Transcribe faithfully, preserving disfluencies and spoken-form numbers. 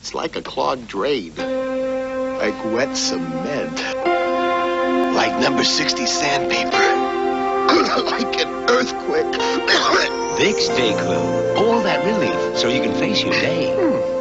It's like a clogged drain. Like wet cement. Like number sixty sandpaper. Like an earthquake. Vicks Dayquil. All that relief so you can face your day.